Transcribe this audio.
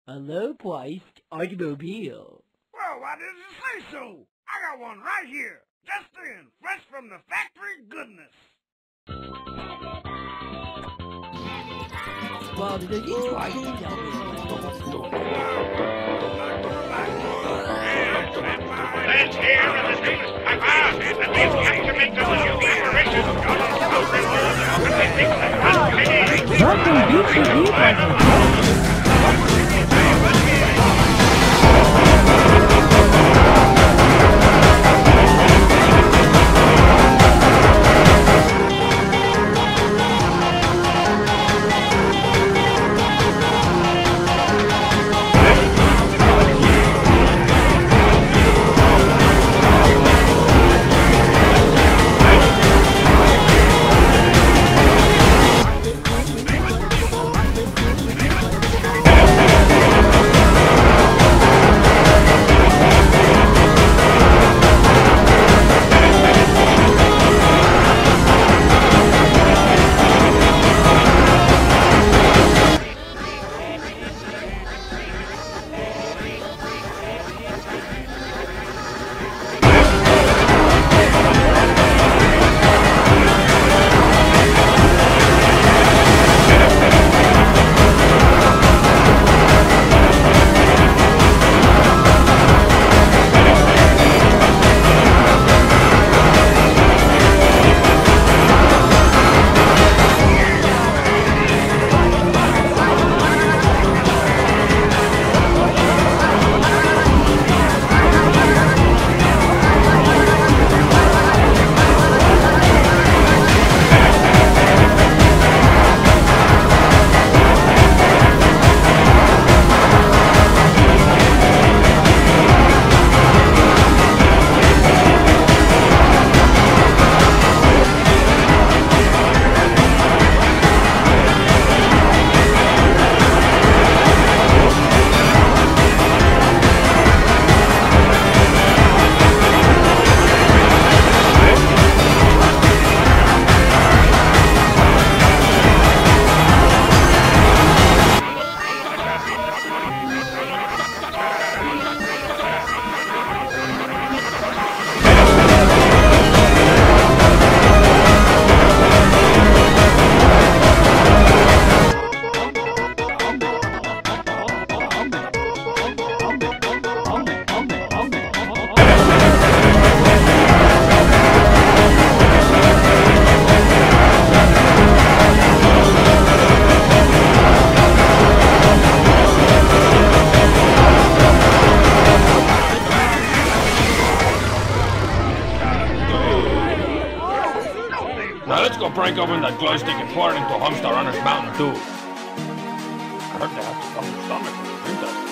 A low-priced automobile. Well, why didn't you say so? I got one right here. Just in, fresh from the factory goodness. Well, does he try to tell me Let's hear the students. And these guys to make the new declaration of Now let's go break open that glow stick and pour it into Homestar on his Mountain Dew. I heard they have to come to stomach, drink that.